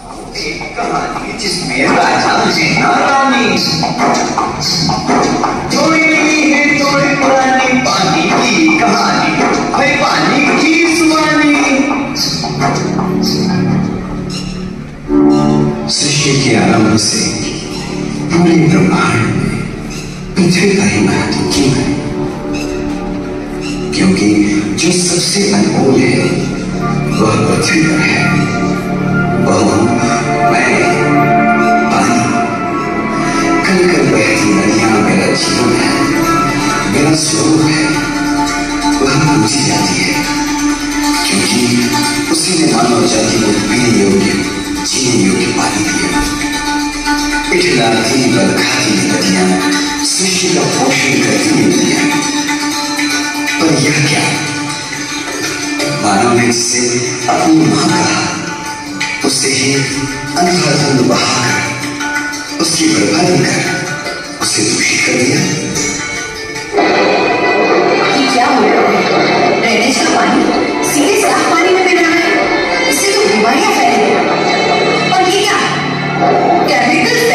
एक कहानी जिसमें राजा जीना रानी, थोड़ी है थोड़ी पुरानी, पानी की कहानी, भाई पानी की सुहानी। सृष्टि के आरंभ से पूरे ब्रह्मांड में पृथ्वी का ही महत्व क्यों है? क्योंकि जो सबसे अनमोल है वह पृथ्वी पर है, वह मैं, पानी। कल कल बहती नदियां मेरा जीवन है, मेरा स्वरूप है। वह पूजी जाती है क्योंकि उसी ने मानव जाति को पीने योग्य, जीने योग्य पानी दिया। इठलाती बरखाती नदियां सृष्टि का पोषण करती नदियां। पर यह क्या, मानव ने जिसे अपनी मां कहा, उससे ही अंधाधुंध बहाकर, उसकी बर्बादी कर उसे दूषित कर दिया। ये क्या हो रहा है? ड्रेनेज का पानी सीधे साफ पानी में मिल रहा है, इससे तो बीमारियां फैलेंगी। और ये क्या, केमिकल